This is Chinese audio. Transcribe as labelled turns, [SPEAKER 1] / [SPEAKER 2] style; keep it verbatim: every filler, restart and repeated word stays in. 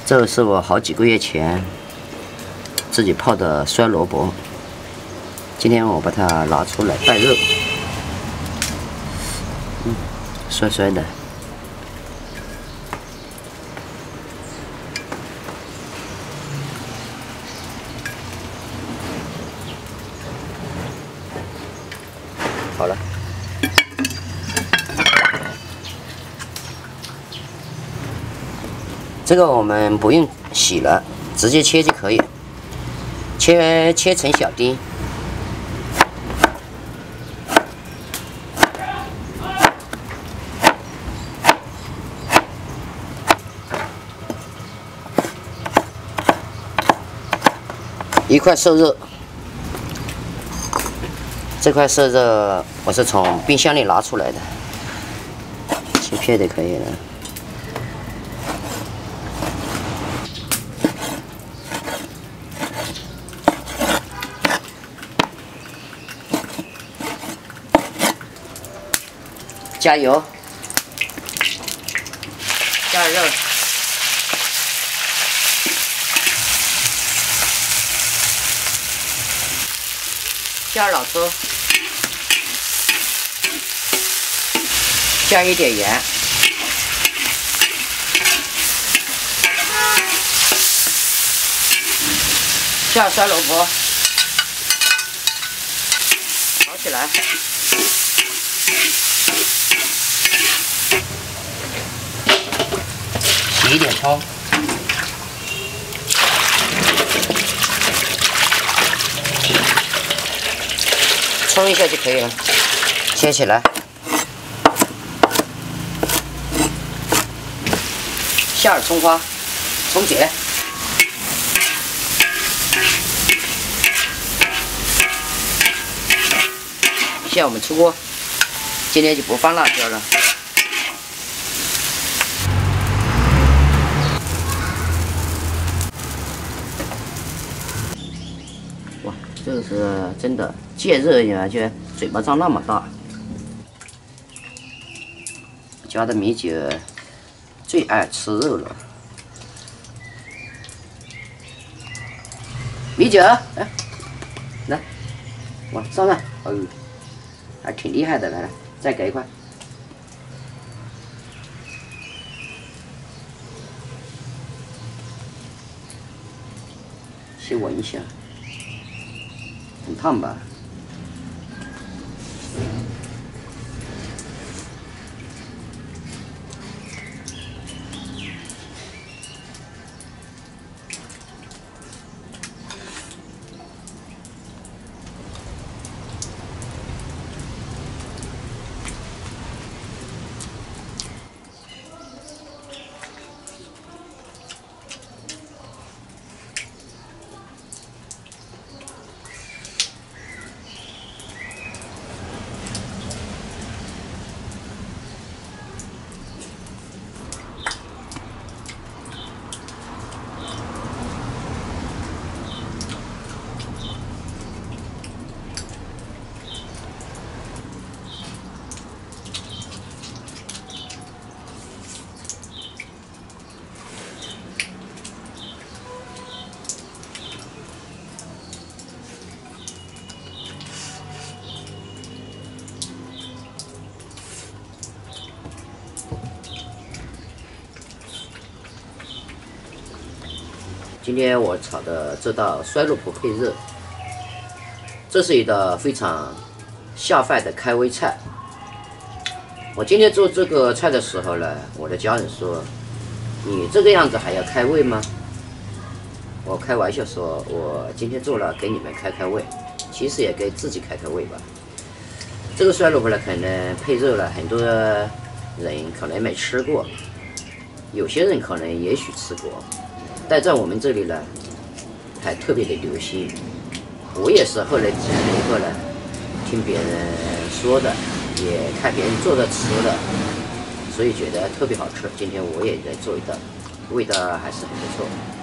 [SPEAKER 1] 这是我好几个月前自己泡的酸萝卜，今天我把它拿出来带肉，嗯，酸酸的。好了。 这个我们不用洗了，直接切就可以，切切成小丁。一块瘦肉，这块瘦肉我是从冰箱里拿出来的，切片就可以了。 加油，加肉，加老抽，加一点盐，下酸萝卜，炒起来。 洗一点葱，冲一下就可以了，切起来，下点葱花，葱节，现在我们出锅，今天就不放辣椒了。 哇，这个是真的，见肉呀，就嘴巴张那么大。家的米酒最爱吃肉了。米酒，哎，来，往上上，哦，还挺厉害的，来来，再给一块。先闻一下。 很烫吧？今天我炒的这道酸萝卜配肉，这是一道非常下饭的开胃菜。我今天做这个菜的时候呢，我的家人说：“你这个样子还要开胃吗？”我开玩笑说：“我今天做了给你们开开胃，其实也给自己开开胃吧。”这个酸萝卜呢，可能配肉了，很多人可能没吃过，有些人可能也许吃过。 但在我们这里呢，还特别的流行。我也是后来只了一个呢，听别人说的，也看别人做的吃的，所以觉得特别好吃。今天我也在做一道，味道还是很不错。